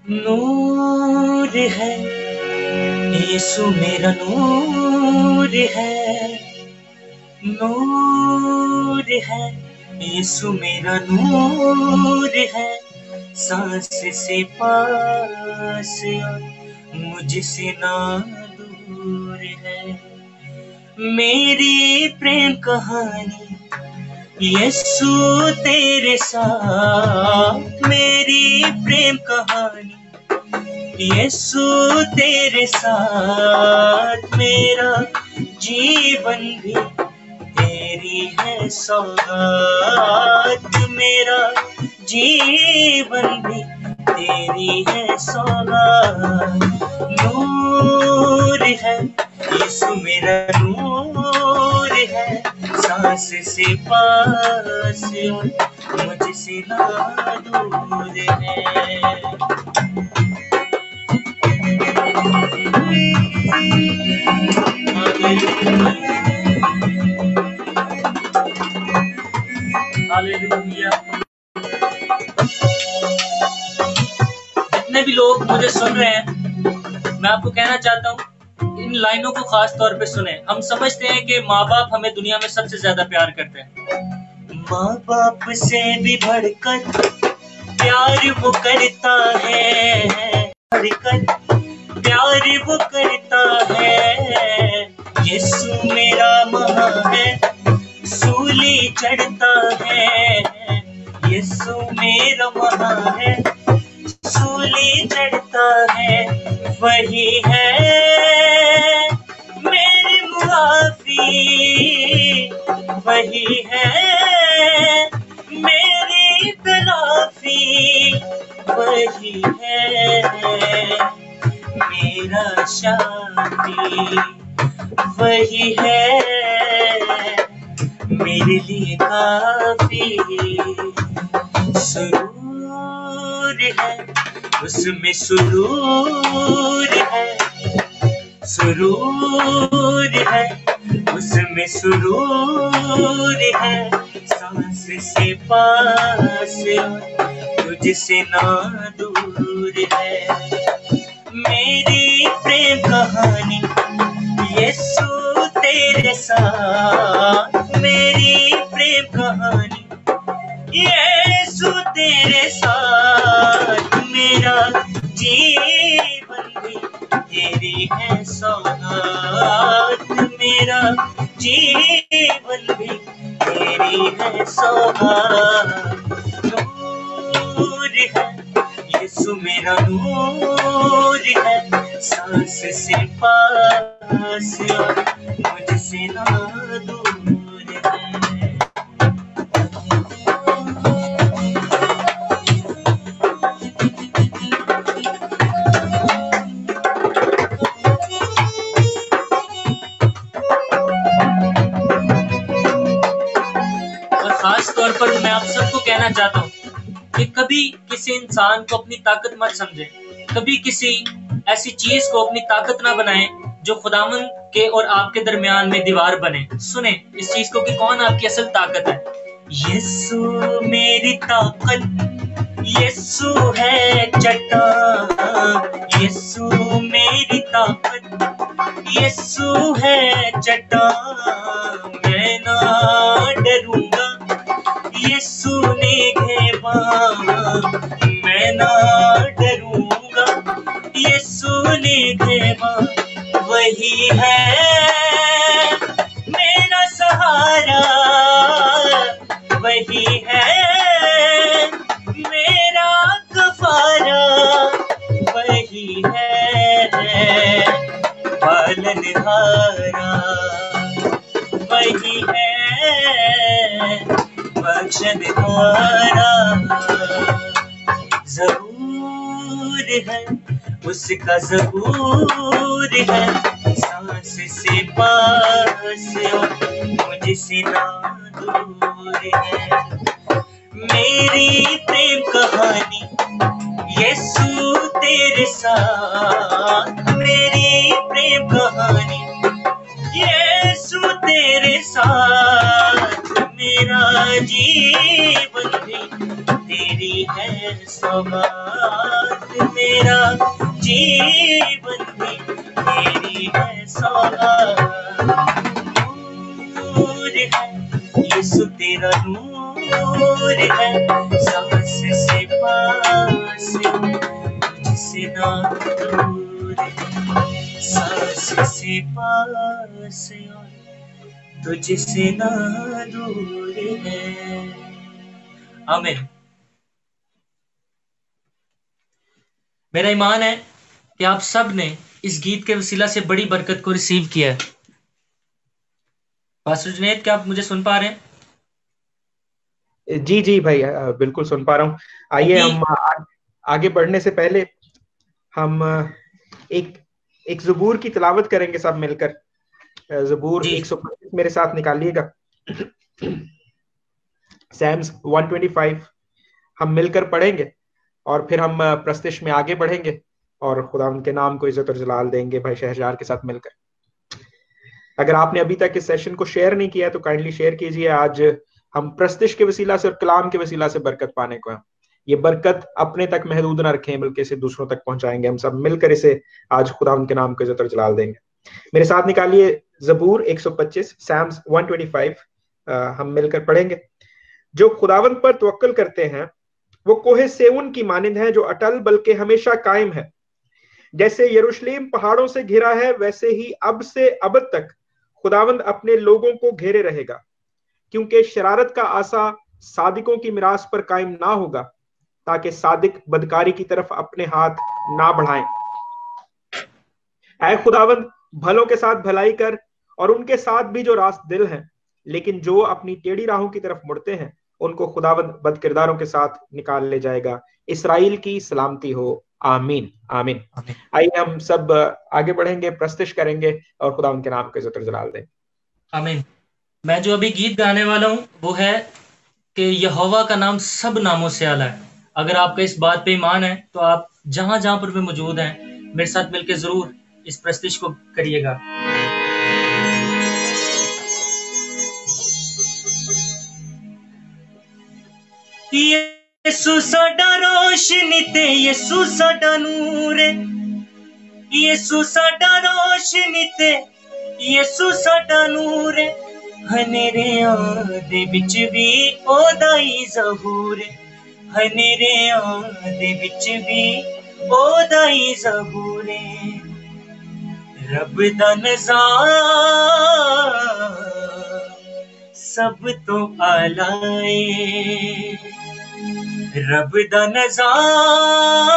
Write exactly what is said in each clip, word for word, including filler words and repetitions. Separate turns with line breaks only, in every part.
नूर है यीशु मेरा नूर है, नूर है यीशु मेरा नूर है, सांस से पास मुझसे ना दूर है। मेरी प्रेम कहानी यीशु तेरे साथ, मेरी प्रेम कहानी यीशु तेरे साथ, मेरा जीवन भी तेरी है सौगात, मेरा जीवन भी तेरी है सौगात। नूर है यीशु मेरा नूर है, सांस से पास मुझसे ना दूर है। हालेलुया। जितने भी लोग मुझे सुन रहे हैं, मैं आपको कहना चाहता हूँ इन लाइनों को खास तौर पे सुने। हम समझते हैं कि माँ बाप हमें दुनिया में सबसे ज्यादा प्यार करते हैं। माँ बाप से भी बढ़कर प्यार वो करता है, बढ़कर प्यार वो करता है। यीशु मेरा महा है, सूली चढ़ता है। यीशु मेरा महा है, सूली चढ़ता है। वही है मेरी मुआफी, वही है मेरी तलाफी, वही है मेरा शांति, वही है मेरे लिए काफी। सुरूर है उसमें सुरूर है, सुरूर है उसमें सुरूर है। सांस से पास तुझसे ना दूर है। मेरी प्रेम कहानी यीशु तेरे साथ, मेरी प्रेम कहानी यीशु तेरे साथ, मेरा जीवन भी तेरी है सौगात, मेरा जीवन भी तेरी है सौगात। नूर है यीशु मेरा नूर है, सांस से पास मुझसे ना दूर है। और खास तौर पर मैं आप सबको कहना चाहता हूँ कि कभी किसी इंसान को अपनी ताकत मत समझे, कभी किसी ऐसी चीज को अपनी ताकत ना बनाएं जो खुदावन के और आपके दरमियान में दीवार बने। सुने इस चीज को कि कौन आपकी असल ताकत है। यीशु मेरी ताकत, यीशु है चट्टान, यीशु मेरी ताकत, यीशु है चट्टान। मैं ना डरूंगा यीशु ने घेरा, मैं ना डरूंगा यीशु ने घेरा। वही है मेरा सहारा, वही है मेरा कफारा, वही है पालनहारा, वही है बख्शनहारा। ज़बूर है उसका ज़बूर है, सांस से पास मुझसे ना दूर है। मेरी प्रेम कहानी यीशु तेरे साथ, मेरी प्रेम कहानी यीशु तेरे साथ, मेरा जीवन भी तेरे तेरी है सौगात, मेरा जीवन भी तेरी है सौगात। नूर है यीशु तेरा नूर है, सांस से पास तुझसे ना दूर है, सांस से पास तुझसे ना दूर है। आमीन। मेरा ईमान है कि आप सब ने इस गीत के वसीला से बड़ी बरकत को रिसीव किया है। पास्टर जुनैद, क्या आप मुझे सुन पा रहे हैं?
जी जी भाई, बिल्कुल सुन पा रहा हूँ। आइए हम आ, आगे बढ़ने से पहले हम एक एक ज़बूर की तिलावत करेंगे सब मिलकर। ज़बूर एक सौ पच्चीस मेरे साथ निकालिएगा। सैम्स एक सौ पच्चीस हम मिलकर पढ़ेंगे और फिर हम प्रस्तिश में आगे बढ़ेंगे और खुदा उनके नाम को इज्जत और जलाल देंगे भाई शहरयार के साथ मिलकर। अगर आपने अभी तक इस सेशन को शेयर नहीं किया तो काइंडली शेयर कीजिए। आज हम प्रस्तिश के वसीला से और कलाम के वसीला से बरकत पाने को हैं। ये बरकत अपने तक महदूद ना रखें बल्कि इसे दूसरों तक पहुंचाएंगे। हम सब मिलकर इसे आज खुदा उनके नाम को इज्जत और जलाल देंगे। मेरे साथ निकालिए ज़बूर एक सौ पच्चीस, सैम्स एक सौ पच्चीस। हम मिलकर पढ़ेंगे। जो खुदावंद पर तवक्कल करते हैं वो कोहे सेऊन की मानिंद है, जो अटल बल्कि हमेशा कायम है। जैसे यरूशलेम पहाड़ों से घिरा है, वैसे ही अब से अबद तक खुदावंद अपने लोगों को घेरे रहेगा। क्योंकि शरारत का आसा सादिकों की मिरास पर कायम ना होगा, ताकि सादिक बदकारी की तरफ अपने हाथ ना बढ़ाएं। ऐ खुदावंद, भलों के साथ भलाई कर और उनके साथ भी जो रास्त दिल हैं, लेकिन जो अपनी टेढ़ी राहों की तरफ मुड़ते हैं उनको खुदावंद बदकिरदारों के साथ निकाल ले जाएगा। इसराइल की सलामती हो। आमीन आमीन। आइए हम सब आगे बढ़ेंगे, प्रस्तिश करेंगे और खुदा उनके नाम को इज्जत और जलाल दें।
आमीन। मैं जो अभी गीत गाने वाला हूं वो है कि यहोवा का नाम सब नामों से आला है। अगर आपका इस बात पे ईमान है तो आप जहां जहां पर भी मौजूद हैं मेरे साथ मिलकर जरूर इस प्रस्तिश को करिएगा। यीशु साडा रोशनी ते यीशु साडा नूर है, यीशु साडा रोशनी ते यीशु साडा नूर है। हनेरियां दे विच भी ओदा ही ज़हूर है, हनेरियां दे विच भी ओदा ही ज़हूर है। रब दा नज़ारा सब तो आला है, रब दा नज़ारा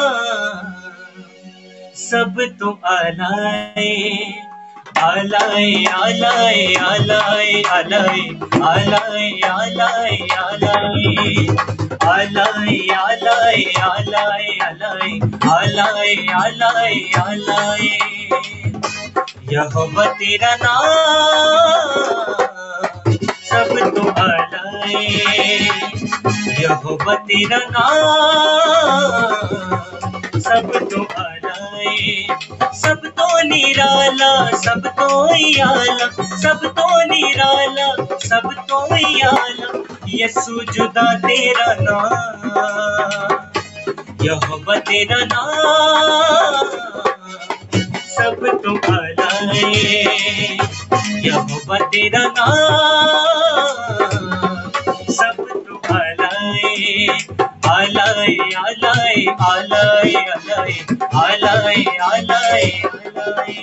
सब तो आला है। आलाए आलाए आलाए आलाए आलाए आलाए आलाए आलाए आलाए आलाए आलाए आलाए आलाए आलाए। यहोवा तेरा नाम सब तो आलाए, यहोवा तेरा नाम सब तो आलाए। सब तो निराला सब तो आला, सब तो निराला सब तो आला। यीशु जुदा तेरा नाम, यहोवा तेरा नाम सब तो आला है। यहोवा तेरा नाम सब तो आला है। आलाए आलाए आलाए आलाए आलाए आलाए आलाए।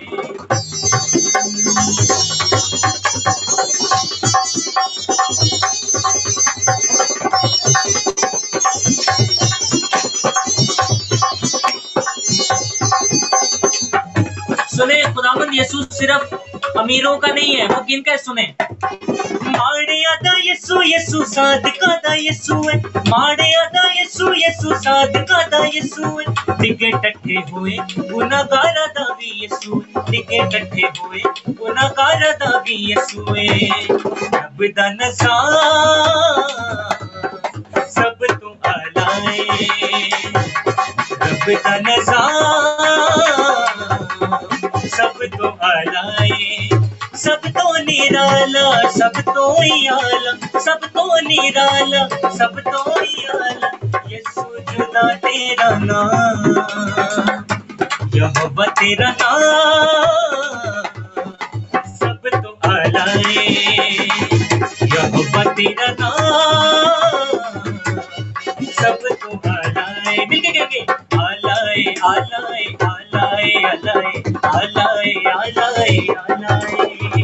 सुने, खुदावंद यीशु सिर्फ अमीरों का नहीं है, वो किनका है सुने। माड़िया दा यीशु यीशु सादका दा यीशु है, माड़िया दा यीशु यीशु सादका दा यीशु है। डिगे टट्ठे हुए गुनाहगारा दा भी यीशु है, डिगे टट्ठे हुए गुनाहगारा दा भी यीशु है। रब दा नज़ारा सब तो आला है, रब दा नज़ारा सब तो आला है। सब तो निराला सब तो ही आला, सब तो निराला सब तो ही आला, यीशु जुदा तेरा नाम, यहोवा तेरा नाम सब तो आला है, यहोवा तेरा नाम सब तो आला है। मिलके कहेंगे आला है आला है आला है आला है आला है आला है आला है।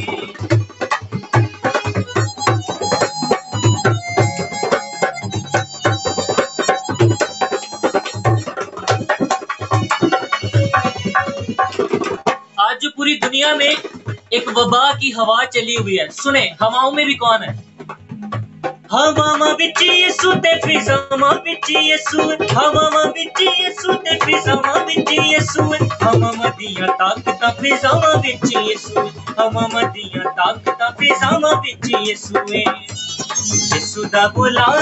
आज जो पूरी दुनिया में एक वबा की हवा चली हुई है, सुने हवाओं में भी कौन है? हवा विच यीशु ते फिजां विच यीशु, हवा विच यीशु ते फिजां विच यीशु, हवा दियां ताकतां फिजां विच यीशु, हवा दियां ताकतां फिजां विच यीशु, यीशु दा गुलाम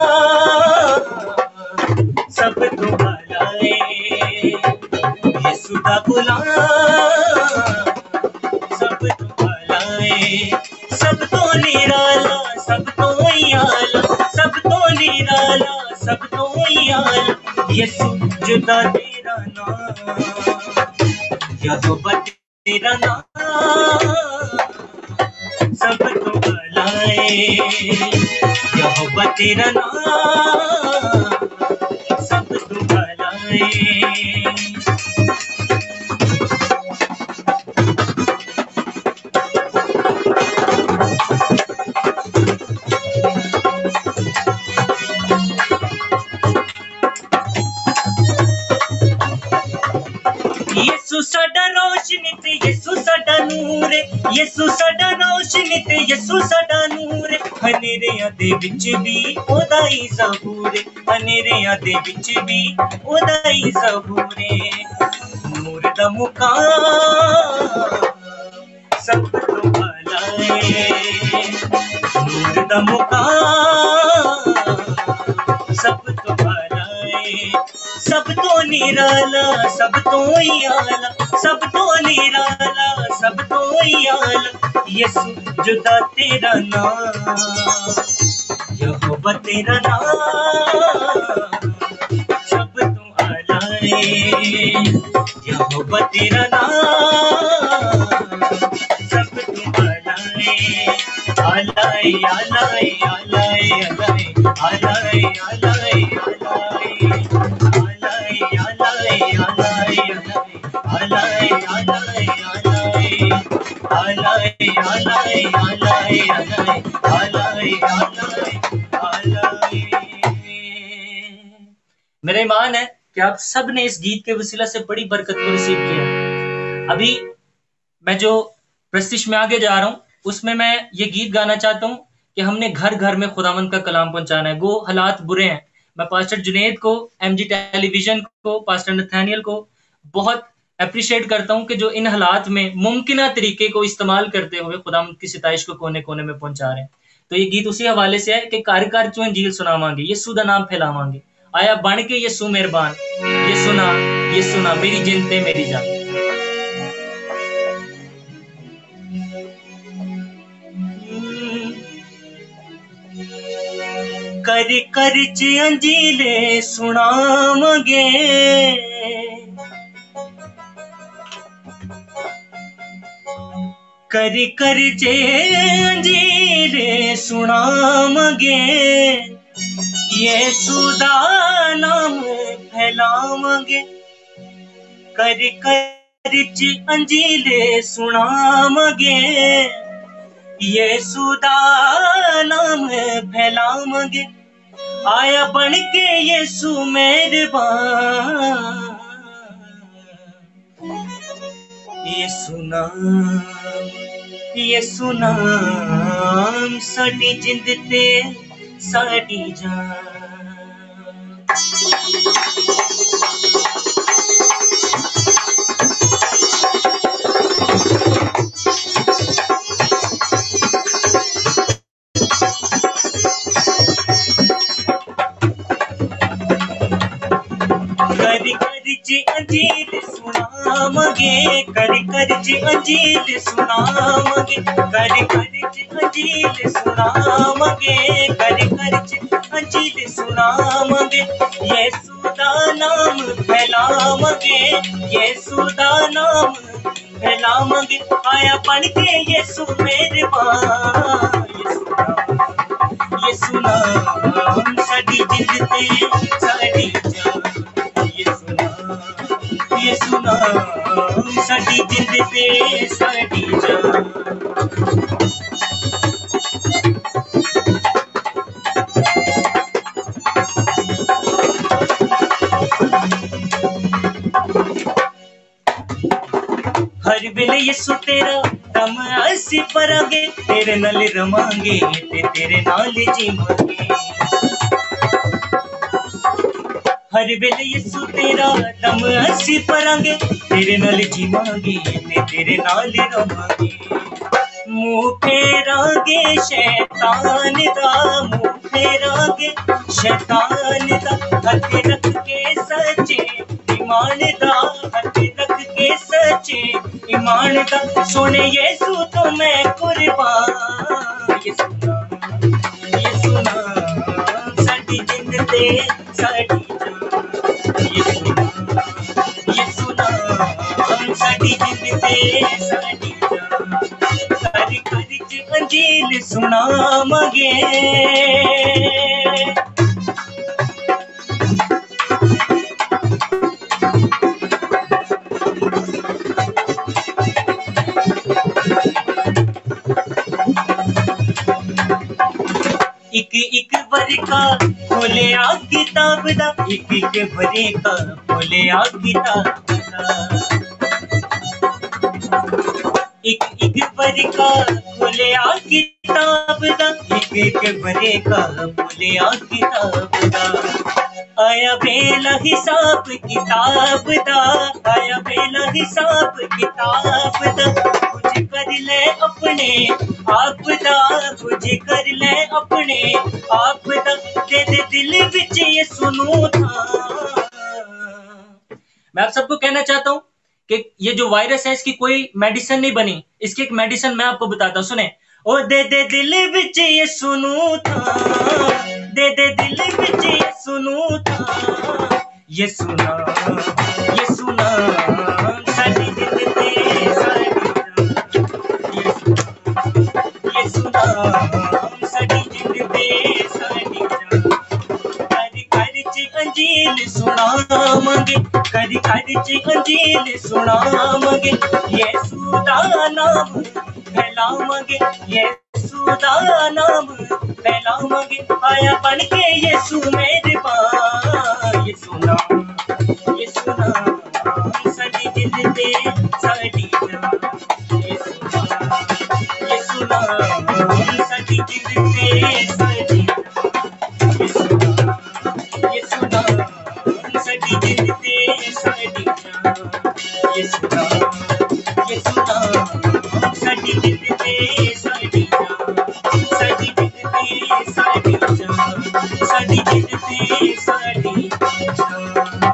सब तो आला है, यीशु दा गुलाम सब तो आला है, सब तो निराला सब तो ही आला, सब तो निराला सब तो ही आला, यीशु जुदा तेरा नाम, यहोवा तेरा नाम सब तो आला है, यहोवा तेरा नाम सब तो आला है। यीशु साडा रोशनी ते यीशु साडा नूर, यीशु साडा रोशनी ते यीशु साडा नूर, हनेरियां दे विच भी ओदा ही ज़हूर, हनेरियां दे विच भी ओदा ही ज़हूर, नूर दा मुकाम सब तो आला है, नूर दा मुकाम सब तो आला है, सब तो निराला सब तो ही आला, सब तो निराला सब तो ही आला, यीशु जुदा तेरा नाम, यहोवा तेरा नाम सब तो आला है, यहोवा तेरा नाम सब तो आला है, आला है आला है आला है आला है आला है आला है मेरा ईमान है कि आप सब ने इस गीत के वसीला से बड़ी बरकत को रिसीव किया। अभी मैं जो प्रस्तिश में आगे जा रहा हूँ उसमें मैं ये गीत गाना चाहता हूँ कि हमने घर घर में खुदावंद का कलाम पहुंचाना है। वो हालात बुरे हैं। मैं पास्टर जुनेद को, एमजी टेलीविजन को, पास्टर नथानियल को बहुत अप्रिशिएट करता हूं कि जो इन हालात में मुमकिन तरीके को इस्तेमाल करते हुए खुदावंद की सिताइश को कोने कोने में पहुंचा रहे हैं। तो ये गीत उसी हवाले से है कि घर घर चों इंजील सुनावांगे, यीशु दा नाम फैलावांगे, आया बन के यीशु मेहरबान, ये सुना ये सुना मेरी जिंद ते मेरी जान। कर कर च अंजीले सुनावांगे, कर कर च अंजीले सुनावांगे, यीशु दा नाम फैलावांगे। कर कर च अंजीले सुनावांगे, यीशु दा नाम फैलावांगे, आया बन के यीशु मेहरबान, यीशु नाम यीशु नाम साडी जिंद ते साडी जान। अंजीर सुनावांगे, कर कर च अंजील सुनावांगे, कर कर च अंजील सुनावांगे, कर कर च अंजील सुनावांगे, यीशु दा नाम फैलावांगे, यीशु दा नाम फैलावांगे, आया बन के यीशु मेहरबान, यीशु नाम साडी जिंद ते साडी जान, यीशु नाम, यीशु नाम साडी जिंद ते साडी जान। हर वेले यीशु तेरा दम असी भरांगे, तेरे नाल रवांगे ते तेरे नाल जीवांगे, हर वेले यीशु तेरा दम असी भरांगे, तेरे नाल जीवांगे ते तेरे नाल रवांगे, मुंह फेरांगे शैतान दा, मुंह फेरांगे शैतान दा, हथ रख के सच्चे ईमान दा, हथ रख के सच्चे ईमान दा, सोने यीशु तो मैं कुर्बान, यीशु नाम, यीशु नाम साडी जिंद ते साडी जान, यीशु नाम, यीशु नाम साडी जिंद ते साडी जान, कर कर च अंजील सुनावांगे। एक एक वर्का खोलिया किताब दा, एक एक वर्का खोलिया किताब दा, एक एक वर्का खोलिया किताब दा, एक एक वर्का खोलिया किताब दा, आया बेला हिसाब किताब दा, आया बेला हिसाब किताब दा, कुछ कर ले अपने आप दा, कुछ कर ले अपने आप दा, दे दे दिल विच ये सुनू था। मैं आप सबको कहना चाहता हूं कि ये जो वायरस है इसकी कोई मेडिसिन नहीं बनी, इसकी एक मेडिसिन मैं आपको बताता हूं, सुने। ओ दे दे दिल विच ये सुनू था, दे दे दिल विच ये सुनू था, ये सुना, ये सुना साडी जिंद ते साडी जान, ये सुना, ये सुना साडी जिंद ते साडी जान, कर कर च अंजील सुनावांगे, कर कर च अंजील सुनावांगे, यीशु दा नाम फैलावांगे, यीशु दा नाम फैलावांगे, आया बन के यीशु मेहरबान, यीशु नाम, यीशु नाम साडी जिंद ते साडी जान, यीशु नाम, यीशु नाम साडी जिंद ते साडी जान, यीशु नाम, यीशु नाम साडी जिंद ते साडी जान, यीशु नाम, यीशु नाम साडी जिंद ते साडी जान, साडी जिंद ते साडी जान, साडी जिंद ते साडी जान।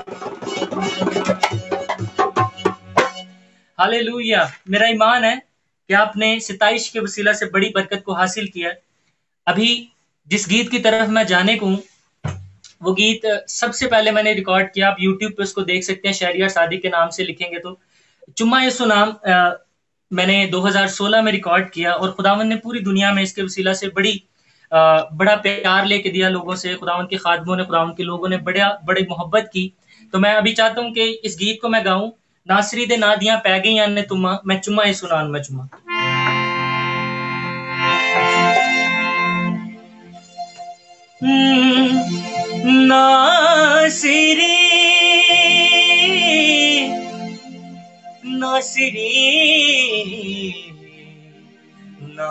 हालेलुया। मेरा ईमान है कि आपने सिताइश के वसीला से बड़ी बरकत को हासिल किया। अभी जिस गीत की तरफ मैं जाने को हूँ वो गीत सबसे पहले मैंने रिकॉर्ड किया, आप यूट्यूब पे उसको देख सकते हैं, शहरियार सादिक के नाम से लिखेंगे तो। चुम्मा यीशु नाम आ, मैंने दो हज़ार सोलह में रिकॉर्ड किया और खुदावंद ने पूरी दुनिया में इसके वसीला से बड़ी आ, बड़ा प्यार लेके दिया लोगों से। खुदावंद के खादमों ने, खुदावंद के लोगों ने बड़ा बड़ी मोहब्बत की। तो मैं अभी चाहता हूँ कि इस गीत को मैं गाऊं, नासरी दे ना दियां पै गईयां ने तुमा, मैं चुम्मा यीशु नाम मैं चुम्मा। नासरी नासरी ना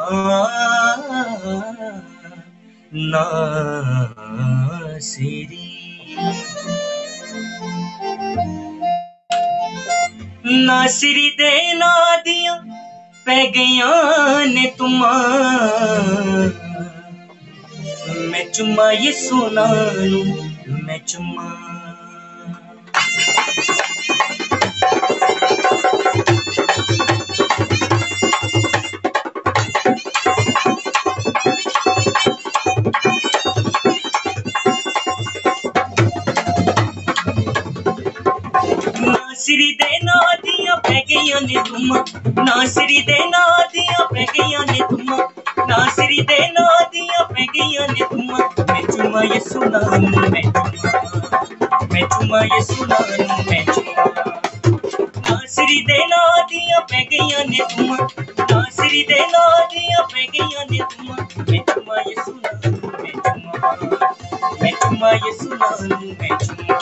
नासरी नासरी दे ना दियां पै गईयां ने तुमा, मैं चुम्मा यीशु नानू मैं चुम्मा। ने तुम नासरी दे ना दिया पै गईया ने तुम नासरी दे ना दिया पै गईया ने तुम मैं चुमा यसु नाम मैं चुमा मैं चुमा यसु नाम मैं चुमा नासरी दे ना दिया पै गईया ने तुम नासरी दे ना दिया पै गईया ने तुम मैं चुमा यसु नाम मैं चुमा मैं चुमा यसु नाम मैं चुमा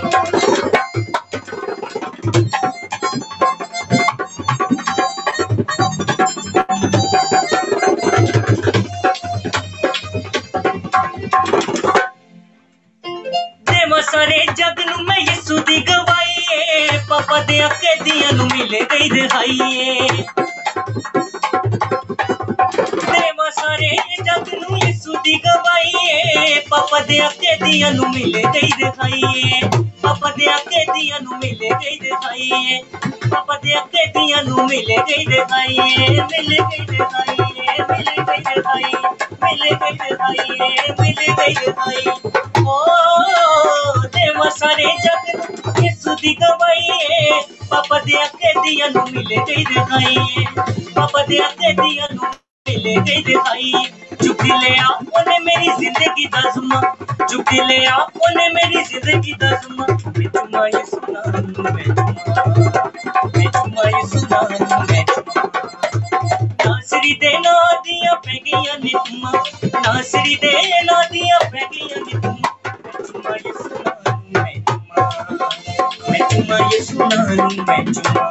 सारे जग नू मैं यसु दी गवाई पापा दे अके दिया नू मिले गई रिहाई देवा सारे जग नू यसु दी गवाई पापा दे अके दिया नू मिले गई रिहाई पापा दे अके दिया नू मिले गई रिहाई पापा दे अके दिया नू मिले गई रिहाई मिले गई रिहाई मिले गई रिहाई मिले गई रिहाई मिले गई रिहाई ओ देवा सारे जग यसु दी गवाई पापा दे अके दिया नू मिले गई रिहाई पापा दे अके दिया नू मिले गई रिहाई चुकी ले आ ओने मेरी जिंदगी दा ज़ुमा चुकी ले आ ओने मेरी जिंदगी दा ज़ुमा मैं चुमा यसु नाम मैं चुमा मैं चुमा यसु नाम मैं चुमा नासरी दे ना दिया पै गईया ने तुम नासरी दे ना दिया पै गईया ने तुम मैं चुमा यसु नाम मैं चुमा मैं चुमा यसु नाम मैं चुमा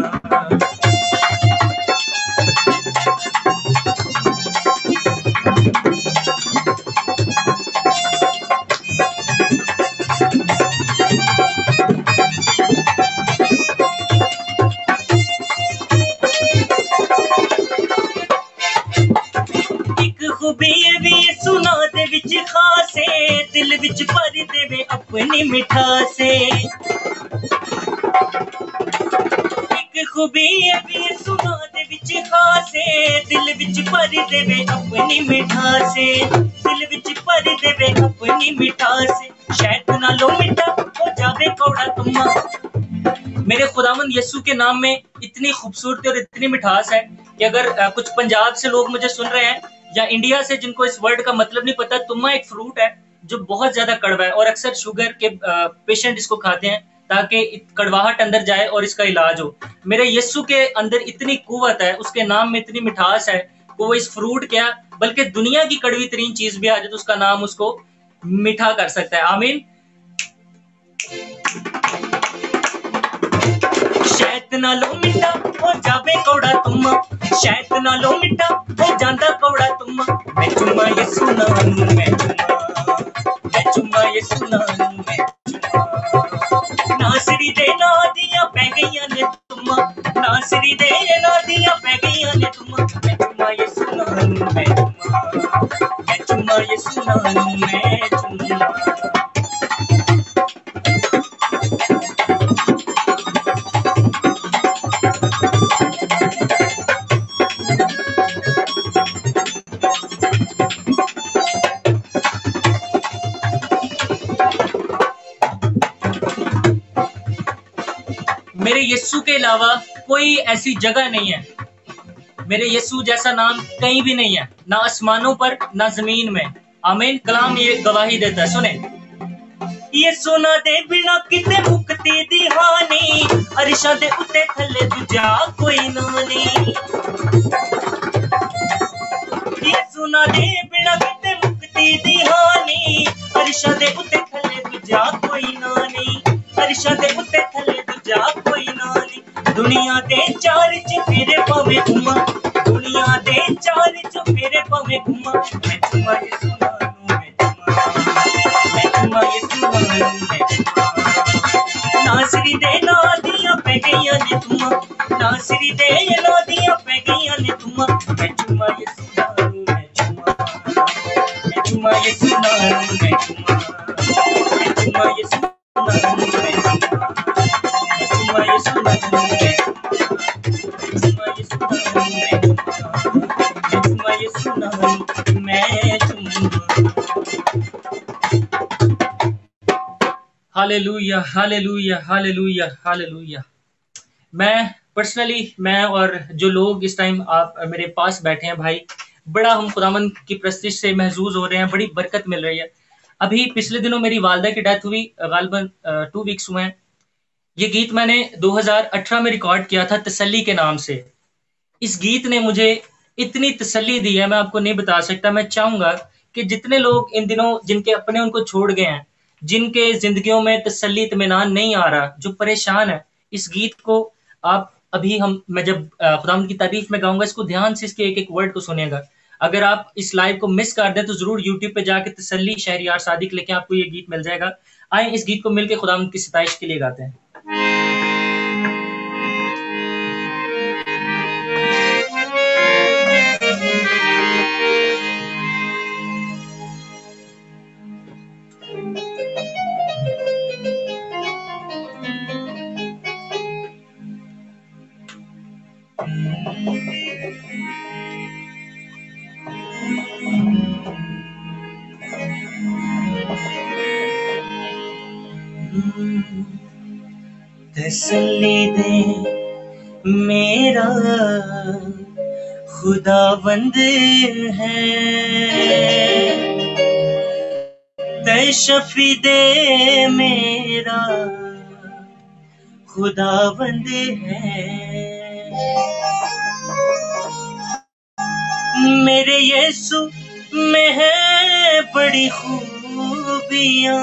सुना दे विच खासे दिल विच भर देवे अपनी मिठासे एक खूबी भी सुना दे विच खासे दिल विच भर देवे अपनी मिठासे दिल विच भर देवे अपनी मिठासे शहद नालों मीठा हो जावे कौड़ा तुम्मा मेरे खुदावंद यीशु के नाम में इतनी खूबसूरती और इतनी मिठास है कि अगर आ, कुछ पंजाब से लोग मुझे सुन रहे हैं या इंडिया से जिनको इस वर्ड का मतलब नहीं पता तुम्मा एक फ्रूट है जो बहुत ज्यादा कड़वा है और अक्सर शुगर के पेशेंट इसको खाते हैं ताकि कड़वाहट अंदर जाए और इसका इलाज हो। मेरे यीशु के अंदर इतनी कुव्वत है, उसके नाम में इतनी मिठास है कि वो इस फ्रूट क्या बल्कि दुनिया की कड़वी तरीन चीज भी आ जाए तो उसका नाम उसको मीठा कर सकता है। आमीन। शहद नालों मीठा हो जावे कौड़ा तुम शहद नालों मीठा हो जांदा कौड़ा तुम मैं चुमा यसु नाम मैं चुमा मैं चुमा यसु नाम मैं चुमा नासरी दे ना दिया पै गईया ने तुम नासरी दे ना दिया पै गईया ने तुम मैं चुमा यसु नाम मैं चुमा मैं चुमा यसु नाम मैं चुमा। मेरे यीशु के अलावा कोई ऐसी जगह नहीं है, मेरे यीशु जैसा नाम कहीं भी नहीं है, ना आसमानों पर ना जमीन में। आमीन। कलाम ये गवाही देता है, सुने। यीशु ना दे बिना किते मुक्ति दी हानी अरशा दे उते थले दूजा कोई नानी यीशु ना दे बिना किते मुक्ति दी हानी अरशा दे उते थले दूजा कोई नानी अरशा दे उते थले दूजा कोई नानी दुनिया दे चार चफेरे पवे घुमा दुनिया दे चार चफेरे पवे घुमा मैं चुमा यीशु नानू मैं चुमा मैं चुमा यीशु नानू मैं चुमा नासरी दे ना दिया पै गईया ने तुम नासरी दे ना दिया पै गईया ने तुम मैं चुमा यीशु नानू मैं चुमा मैं चुमा यीशु नानू मैं चुमा मैं चुमा यीशु नानू मैं चुमा मैं चुमा यीशु नानू मैं चुमा यीशु नानू मैं चुमा मैं चुमा यीशु नानू मैं चुमा। Hallelujah hallelujah hallelujah hallelujah. मैं पर्सनली मैं और जो लोग इस टाइम आप मेरे पास बैठे हैं भाई, बड़ा हम खुदावंद की प्रस्तिश से महजूज हो रहे हैं, बड़ी बरकत मिल रही है। अभी पिछले दिनों मेरी वालदा की डेथ हुई, गालबन टू वीक्स हुए हैं। ये गीत मैंने दो हज़ार अठारह में रिकॉर्ड किया था तसल्ली के नाम से। इस गीत ने मुझे इतनी तसल्ली दी है, मैं आपको नहीं बता सकता। मैं चाहूंगा कि जितने लोग इन दिनों जिनके अपने उनको छोड़ गए हैं, जिनके जिंदगियों में तसल्ली इत्मीनान नहीं आ रहा, जो परेशान है, इस गीत को आप अभी हम मैं जब खुदावंद की तारीफ में गाऊंगा, इसको ध्यान से इसके एक एक वर्ड को सुनेगा। अगर आप इस लाइव को मिस कर दें तो जरूर यूट्यूब पे जाके तसल्ली शहरियार सादिक लेके आपको ये गीत मिल जाएगा। आए इस गीत को मिलकर खुदावंद की सताइश के लिए गाते हैं। तसल्ली दे मेरा खुदावंद है, तशफी दे मेरा खुदावंद है। मेरे यीशु में है बड़ी खूबियां,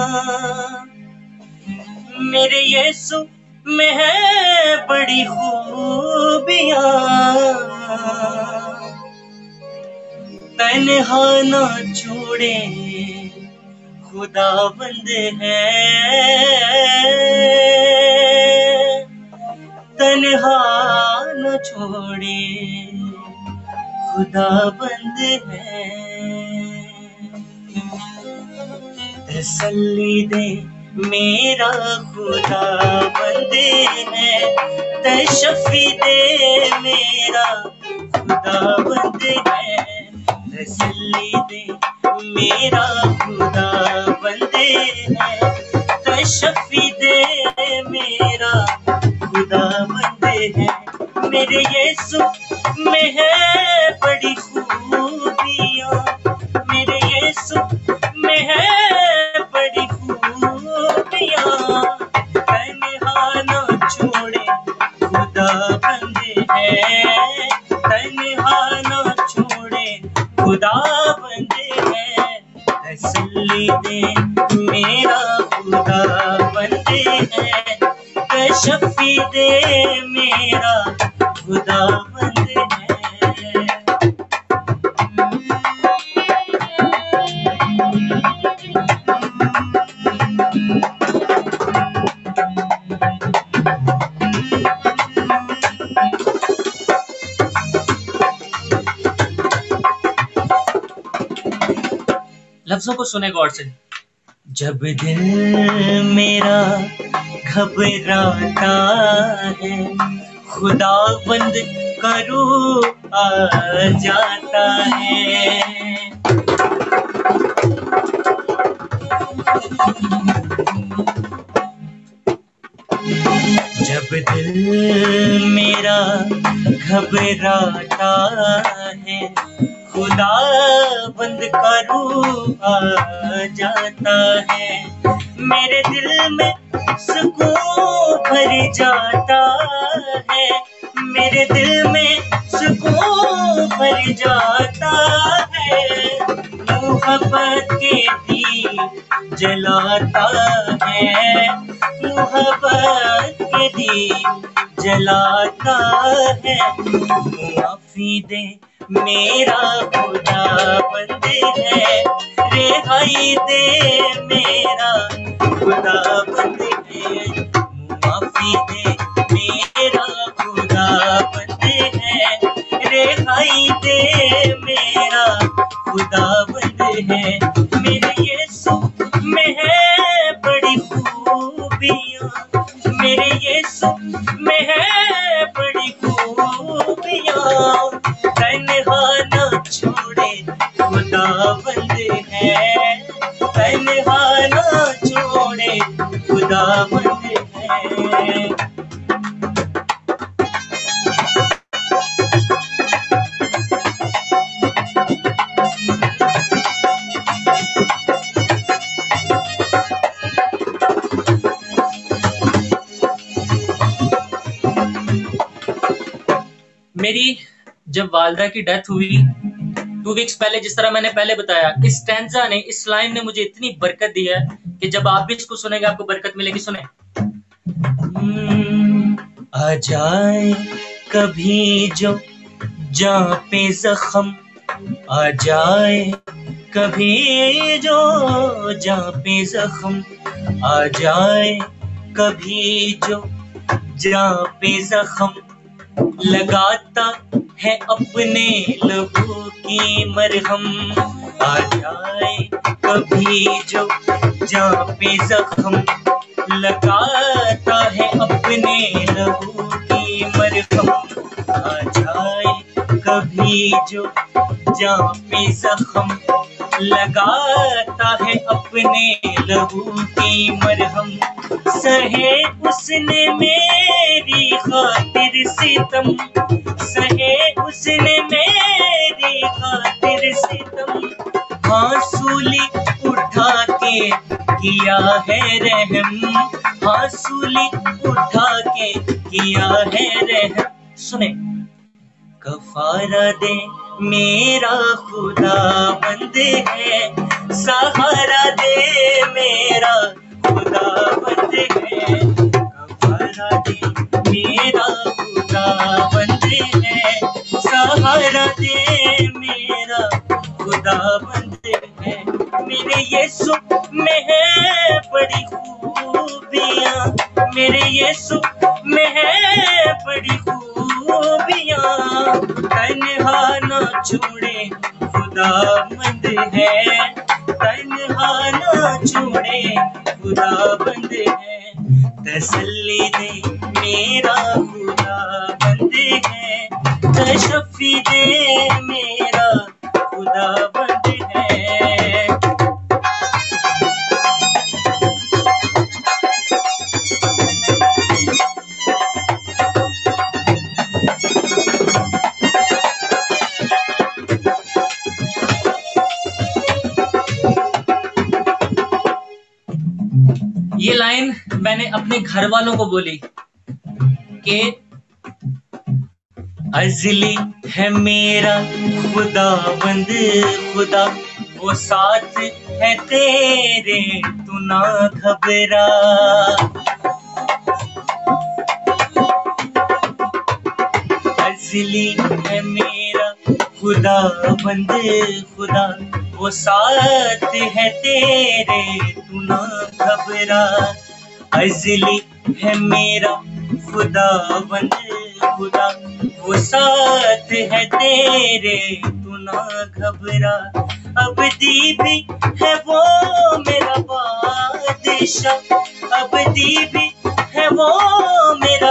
मेरे यीशु में है बड़ी खूबियां, तन्हा ना छोड़े खुदावंद है, तन्हा ना छोड़े खुदावंद है। तसल्ली दे मेरा खुदावंद है, तशफी दे मेरा खुदावंद है। तसल्ली दे मेरा खुदावंद है, तशफी दे मेरा खुदावंद है। मेरे यीशु में है बड़ी खूबियां, मेरे यीशु में है बड़ी खूबियां, तन्हा ना छोड़े खुदावंद है, तन्हा ना छोड़े खुदावंद है। तसल्ली दे मेरा खुदावंद है, तशफी दे मेरा खुदावंद है। लफ्जों को सुने गौर से। जब दिल मेरा घबराता है, खुदावंद का रूह आ जाता है। जब दिल मेरा घबराता है, खुदावंद का रूह आ जाता है। मेरे दिल में सुकून भर जाता है, मेरे दिल में सुकून भर जाता है। मोहब्बत के दीप जलाता है, मोहब्बत के दीप जलाता है। माफी दे मेरा खुदावंद है, रिहाई दे मेरा खुदावंद है। माफी दे मेरा खुदावंद है, रिहाई दे मेरा खुदावंद है। मेरे यीशु में है बड़ी खूबियां, मेरे यीशु में है बड़ी खूबियां, तन्हा ना छोड़े खुदावंद है, तन्हा ना छोड़े खुदावंद है। जब वालदा की डेथ हुई टू वीक्स पहले, जिस तरह मैंने पहले बताया, इस स्टैंजा ने, इस लाइन ने मुझे इतनी बरकत दी है कि जब आप भी इसको सुनेंगे आपको बरकत मिलेगी। सुने। आ जाए कभी जो जां पे जख्म, आ जाए कभी जो जां पे जख्म, आ जाए कभी जो जां पे जख्म, लगाता है अपने लहू की मरहम। आ जाए कभी जो जां पे जख्म, लगाता है अपने लहू की मरहम। आ जाए कभी जो जां पे जख्म, लगाता है अपने लहू की मरहम। सहे उसने मेरी खातिर सितम, सहे उसने मेरी खातिर सितम, हासूली उठा के किया है रहम, हासूली उठा के किया है रहम। सुने। कफारा दे मेरा खुदा बंद है, सहारा दे मेरा खुदा बंद है, कफारा दे मेरा खुदा बंद है, सहारा दे मेरा खुदा बंद है। मेरे यीशु में है बड़ी खूबियाँ, मेरे यीशु में है बड़ी खूबियाँ, तन्हा न छोड़े खुदाबंद है, तन्हा न छोड़े खुदाबंद है। तसल्ली दे मेरा खुदाबंद है, तशफ़ी दे मेरा खुदाबंद है। ये लाइन मैंने अपने घर वालों को बोली कि अज़ली है मेरा खुदाबंद खुदा, वो साथ है तेरे तू ना घबरा। अज़ली है मेरा खुदाबंद खुदा, वो साथ है तेरे तू ना घबरा। अज़ली है मेरा खुदाबंद खुदा, वो साथ है तेरे तू ना घबरा। अबदी भी है वो मेरा बादशाह, अबदी भी है वो मेरा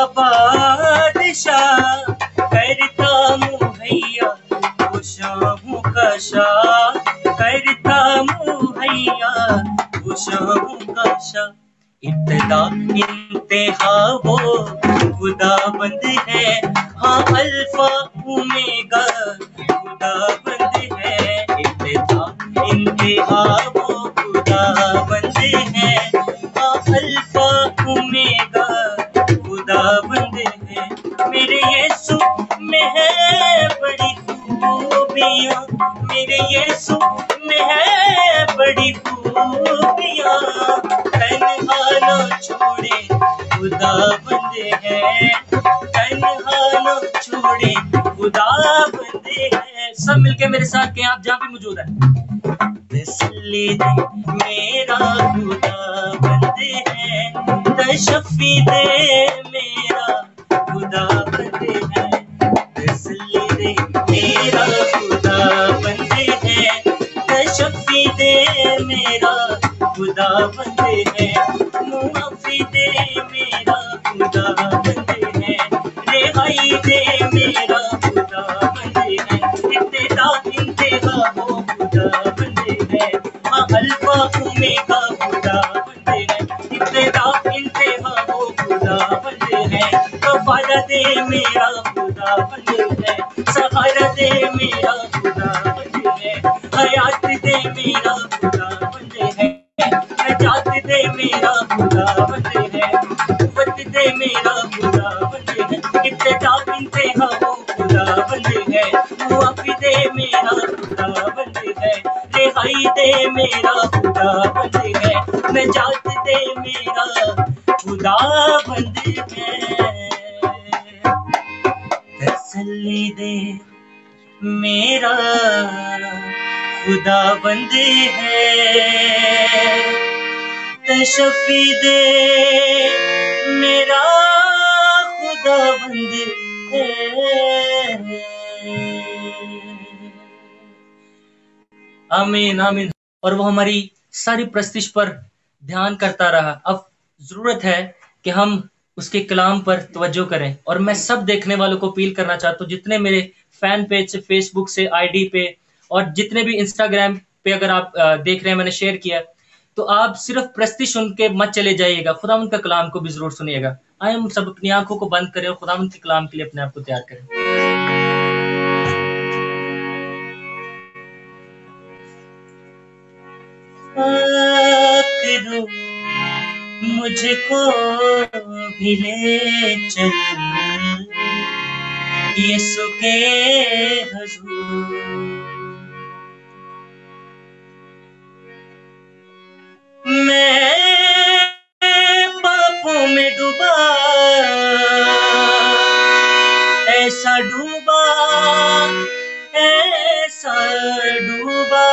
बादशाह, करता मुहैया वो शामों का शाह, करता मुहैया वो शामों का शाह। इब्तिदा इंतहा वो खुदाबंद है, हाँ अल्फा ओमेगा खुदाबंद है। इब्तिदा इंतहा वो खुदाबंद है, हाँ अल्फा ओमेगा खुदाबंद है। मेरे यीशु में है बड़ी खूबियाँ, मेरे यीशु में है बड़ी खूबियाँ, तन्हा न छोड़े खुदाबंद है, तन्हा न छोड़े खुदाबंद है। सब मिलके मेरे साथ कहें आप जहाँ भी मौजूद है। तसल्ली दे मेरा खुदाबंद है, तशफ़ी दे मेरा खुदाबंद है। तसल्ली दे मेरा खुदाबंद है, तशफ़ी दे मेरा खुदाबंद है। मुआफ़ी दे मेरा खुदाबंद है, रिहाई दे मेरा खुदाबंद है। इब्तिदा इंतहा वो खुदाबंद है, हाँ अल्फा ओमेगा खुदाबंद है। इब्तिदा इंतहा वो खुदाबंद है, कफ़ारा दे मेरा खुदाबंद है, सहारा दे मेरा खुदाबंद है। हयात दे मेरा खुदाबंद है, नजात दे मेरा खुदाबंद है, कुव्वत दे मेरा खुदाबंद है। इब्तिदा इंतहा वो खुदाबंद है, ईसाई दे मेरा खुदा बंद है, मैं जात दे मेरा खुदा बंद है। तसल्ली दे मेरा खुदा बंद है, तशफी दे मेरा खुदा बंद है। आमीन आमीन। और वो हमारी सारी प्रस्तिश पर ध्यान करता रहा। अब जरूरत है कि हम उसके कलाम पर तवज्जो करें। और मैं सब देखने वालों को अपील करना चाहता हूँ, जितने मेरे फैन पेज से, फेसबुक से, आईडी पे और जितने भी इंस्टाग्राम पे अगर आप देख रहे हैं, मैंने शेयर किया, तो आप सिर्फ प्रस्तिश सुन के मत चले जाइएगा, खुदावंद का कलाम को भी जरूर सुनिएगा। आए हम सब अपनी आंखों को बंद करें और खुदावंद के कलाम के लिए अपने आप को तैयार करें। करो मुझको भी ले चल यीशु के हुजूर, मैं पापों में डूबा, ऐसा डूबा ऐसा डूबा,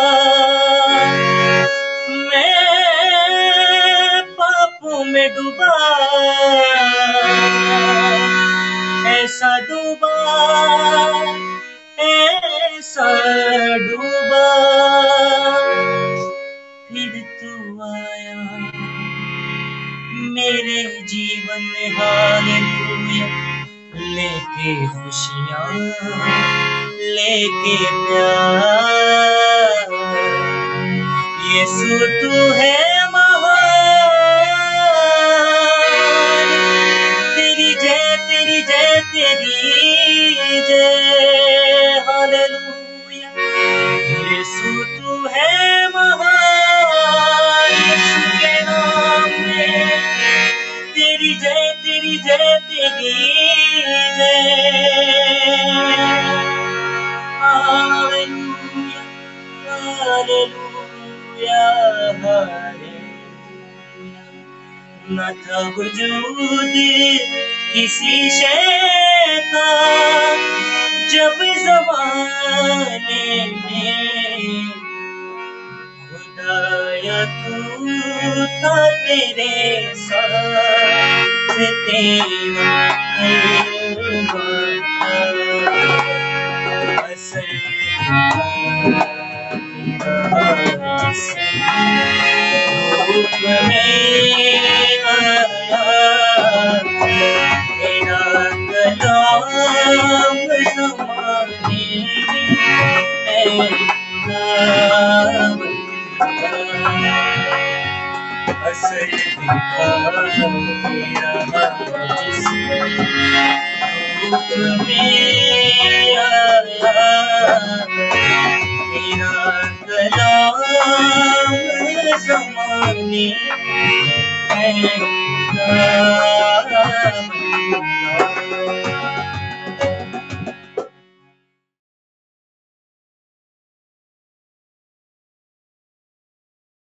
मैं पापों में डूबा, ऐसा डूबा ऐसा डूबा, फिर तू आया मेरे जीवन में, हालेलुया, लेके खुशियाँ, लेके प्यार। यीशु तू है महान, तेरी जय तेरी जय तेरी जय, हालेलुया। यीशु तू है महान, यीशु के नाम में तेरी जय तेरी जय तेरी जय, हालेलुया हालेलुया हालेलुया। न था वजूद किसी शय का जब ज़माने में, खुदाया तू था तेरे साथ, तेरा असर रूप में आया, तेरा कलाम ज़माने में, असर दिखा तेरा जिस्म रूप में आया, तेरा कलाम ज़माने में,